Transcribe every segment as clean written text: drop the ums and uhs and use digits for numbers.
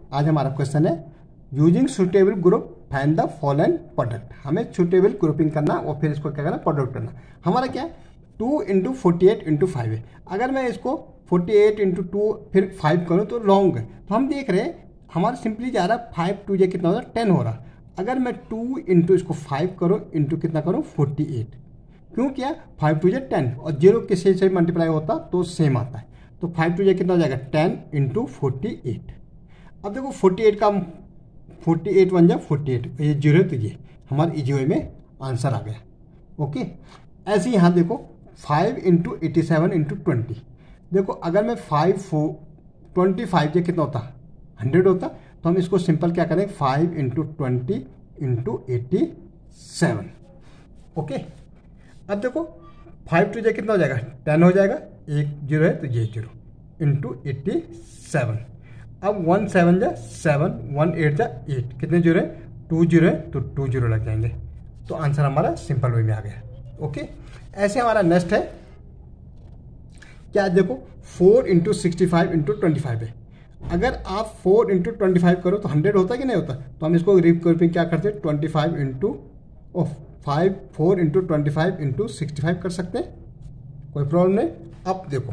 आज हमारा क्वेश्चन है using suitable group find the following product. हमें सुटेबल ग्रुपिंग करना और फिर इसको क्या करना, प्रोडक्ट करना। हमारा क्या है 2 × 48 × 5 है। अगर मैं इसको 48 × 2 फिर 5 करूँ तो लॉन्ग है, तो हम देख रहे हैं हमारा सिंपली जा रहा है 5 2 कितना हो रहा है 10 हो रहा। अगर मैं 2 × इसको 5 करूँ इंटू कितना करूँ 48, क्यों किया 5 2 10 और 0 किसी से मल्टीप्लाई होता तो सेम आता है, तो 5 2 कितना हो जाएगा 10 × 48। अब देखो 48 का 48 1 48, ये 0 तो ये हमारे इजी वे में आंसर आ गया। ओके, ऐसे यहाँ देखो 5 × 87 × 20। देखो अगर मैं 25 ये कितना होता 100 होता, तो हम इसको सिंपल क्या करें 5 × 20 × 87। ओके, अब देखो 5 2 कितना हो जाएगा 10 हो जाएगा, एक 0 है तो ये 0 × 87। अब 1 7 7 1 8 8, कितने 0 है 2 0 है तो 2 0 लग जाएंगे, तो आंसर हमारा सिंपल वे में आ गया। ओके, ऐसे हमारा नेक्स्ट है क्या, देखो 4 × 65 × 25 है। अगर आप 4 × 25 करो तो 100 होता कि नहीं होता, तो हम इसको रिग्रुपिंग क्या करते हैं 25 × 4 × 25 × 65 कर सकते हैं, कोई प्रॉब्लम नहीं। अब देखो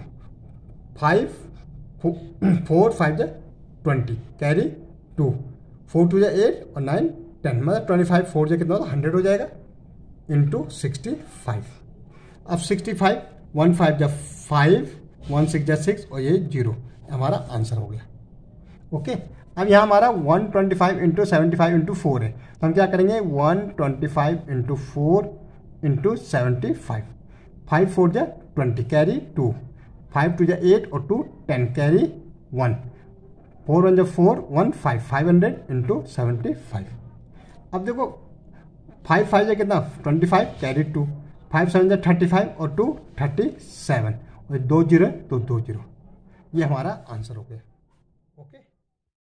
4 5 20 कैरी 2 4 2 8 और 9 10, मतलब 25 4 कितना होता 100 हो जाएगा इंटू 65। अब 65 1 5 5 1 6 6 और ये 0, हमारा आंसर हो गया। ओके, अब यहाँ हमारा 125 × 75 × 4 है, तो हम क्या करेंगे 125 × 4 × 75, 5 4 20 कैरी 2 5 2 8 और 2 10 कैरी 1 4 1 4 1 5 500 × 75। अब देखो 5 5 कितना 25 कैरी 2 5 7 35 और 2 37 और 2 0 तो 2 0, ये हमारा आंसर हो गया। ओके।